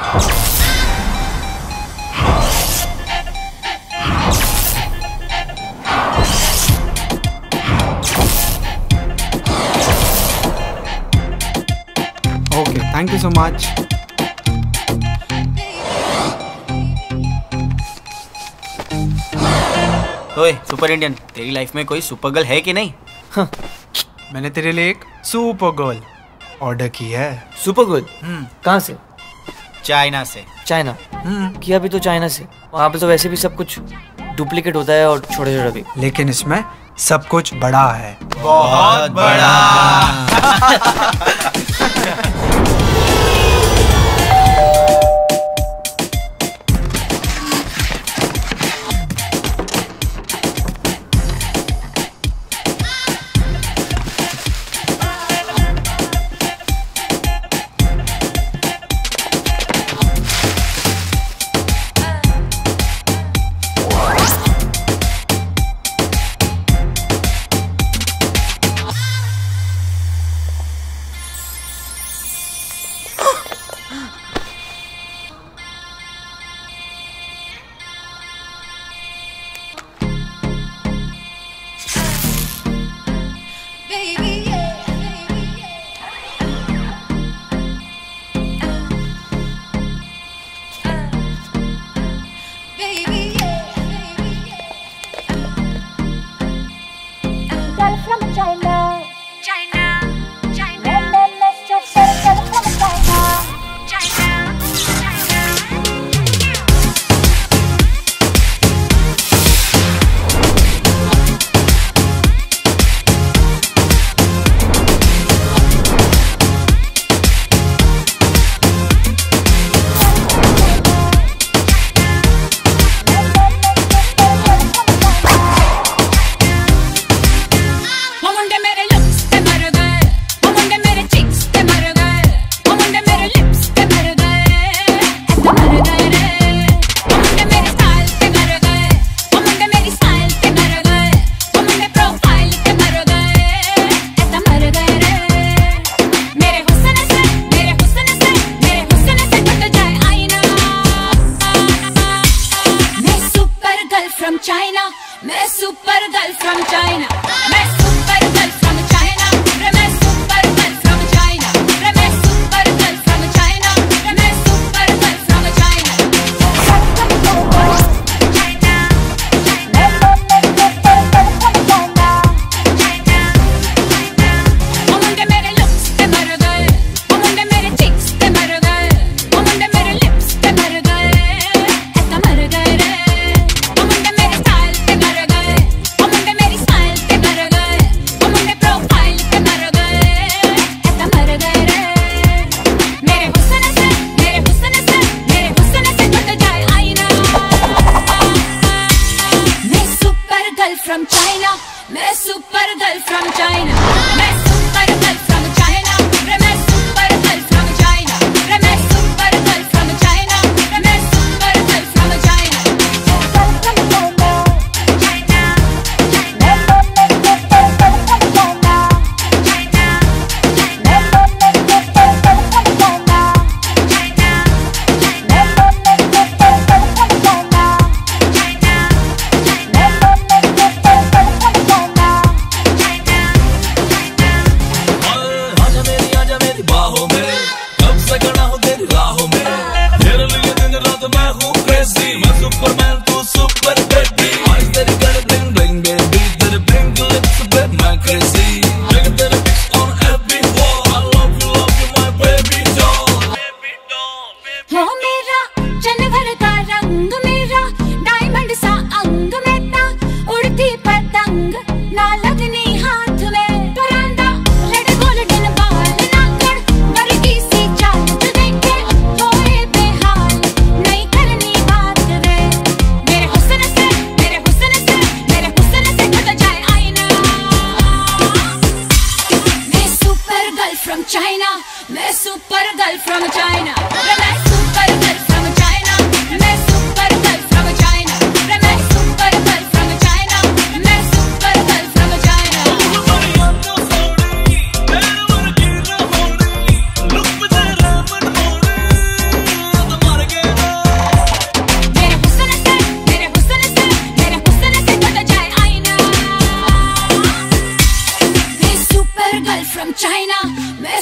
Okay, thank you so much. ओए super Indian, तेरी life में कोई सुपर गर्ल है कि नहीं? हाँ, मैंने तेरे लिए एक सुपर गर्ल ऑर्डर की है। Super girl? कहाँ से? चाइना से। चाइना? किया भी तो चाइना से। वहाँ पे तो वैसे भी सब कुछ डुप्लीकेट होता है और छोटे छोटे भी। लेकिन इसमें सब कुछ बड़ा है। बहुत बड़ा।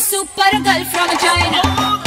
super girl from China.